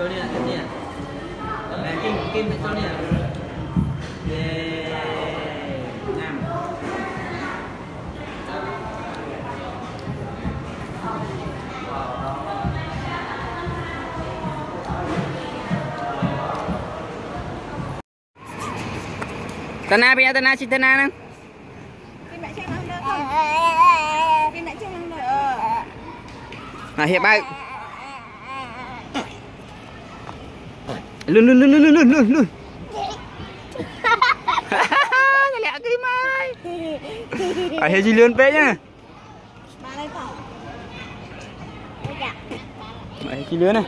Cho đi ạ, cho đi ạ. Này, kim này cho đi ạ. Nam. Tana bây giờ Tana xin Tana nè. Kim lại cho nó không? Kim lại cho nó À hiệp bao. Lươn. Cái lẹ Kim ơi. À hệ gì lươn bé nhá. Ba đây không? Đấy cái lươn này.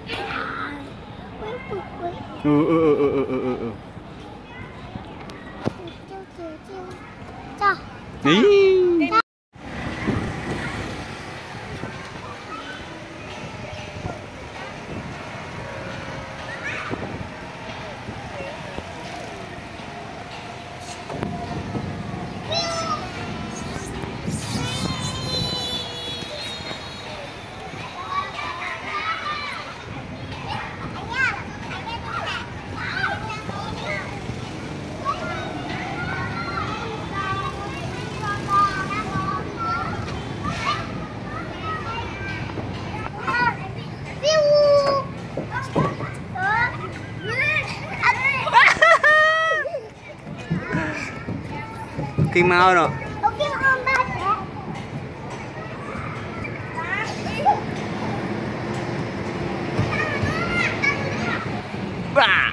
Ý. Kim mau rồi. Bà.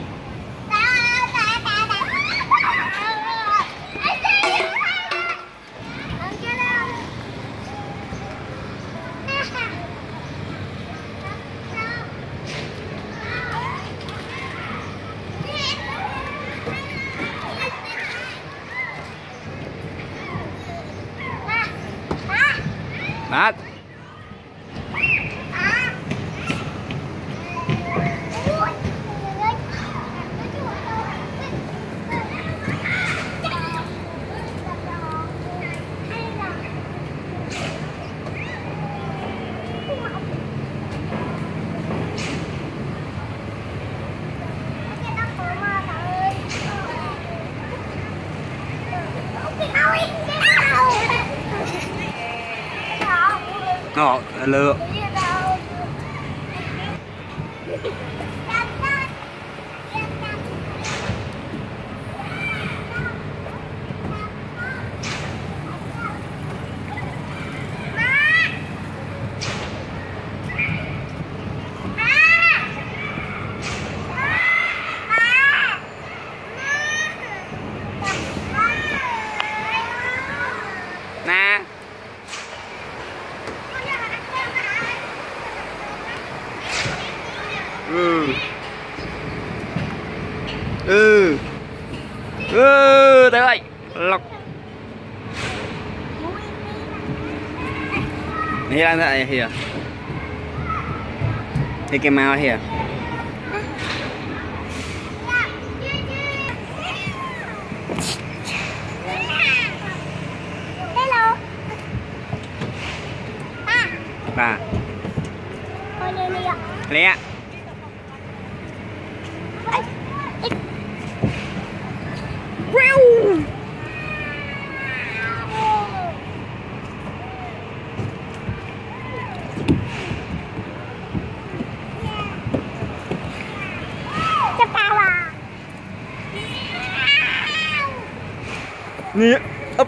Bác. Lựa. Nè. Tới ơi lọc này là vậy kìa thì cái màu kìa Hello bà coi lên đi ạ lẹ nè ấp